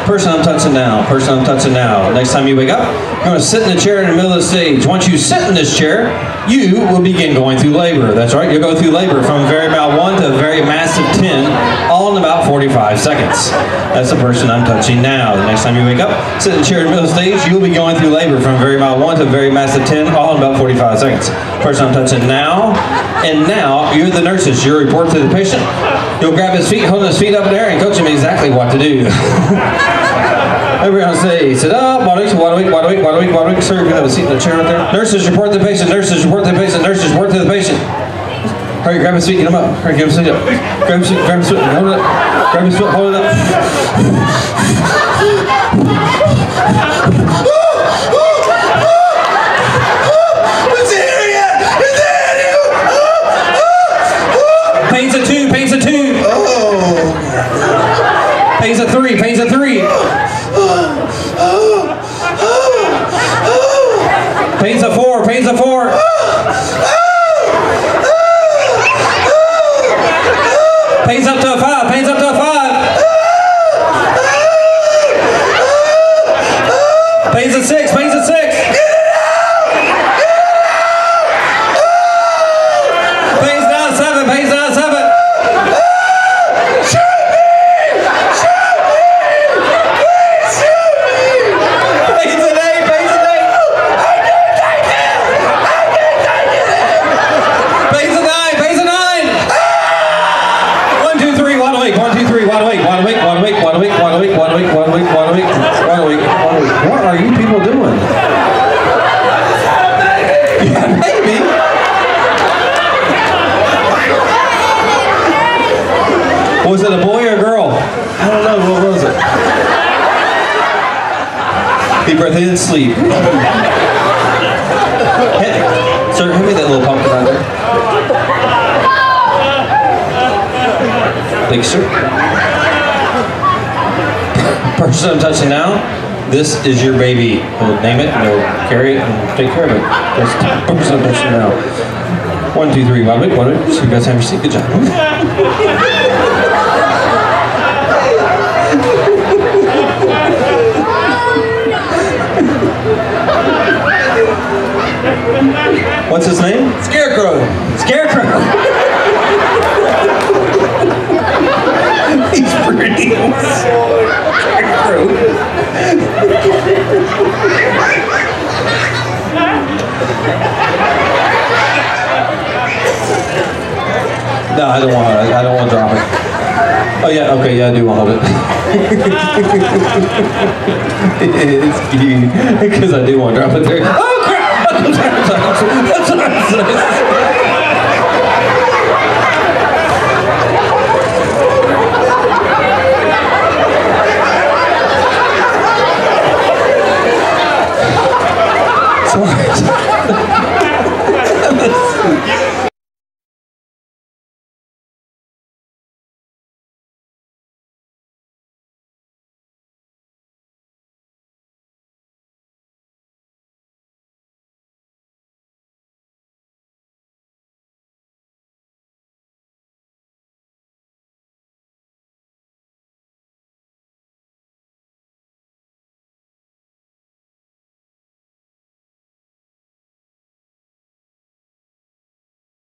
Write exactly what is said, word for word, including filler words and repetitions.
Person I'm touching now. Person I'm touching now. Next time you wake up, you're going to sit in a chair in the middle of the stage. Once you sit in this chair, you will begin going through labor. That's right. You'll go through labor from very mild one to a very massive ten, all in about forty-five seconds. That's the person I'm touching now. The next time you wake up, sit in a chair in the middle of the stage, you'll be going through labor from very mild one to a very massive ten, all in about forty-five seconds. Person I'm touching now, and now you're the nurses. You report to the patient. You'll grab his feet, hold his feet up in the air, and coach him exactly what to do. Everyone say, sit up, wide awake, wide awake, wide awake, wide awake, wide awake. Sir, you have a seat in the chair right there. Nurses, report to the patient. Nurses, report to the patient. Nurses, report to the patient. Hurry, grab his feet, get him up. Hurry, get his feet up. Grab his feet, grab his foot, hold it up. Grab his foot, hold it up. Pain's a two, pain's a two. Oh. Pain's a three, pain's a three. Pain's a four, pain's a four. Pain's up to a five, pain's up to a five. Pain's a six, pain's a six. Pain's down seven, pain's down seven. What are you people doing? Yeah, maybe. Was it a boy or a girl? I don't know. What was it? Deep breath in, sleep. Hey, sir, hand me that little pumpkin out there. Thanks, sir. Person I'm touching now, this is your baby. We'll name it, and we'll carry it, and take care of it. That's the person I'm touching now. One, two, three, one, wait, one, wait. So you guys have your seat. Good job. What's his name? Scarecrow. Scarecrow. He's pretty. Scarecrow. No, I don't want to. I don't want to drop it. Oh yeah, okay, yeah, I do want to hold it. It's cute because I do want to drop it there. Oh crap! I'm sorry, I'm sorry, I'm sorry.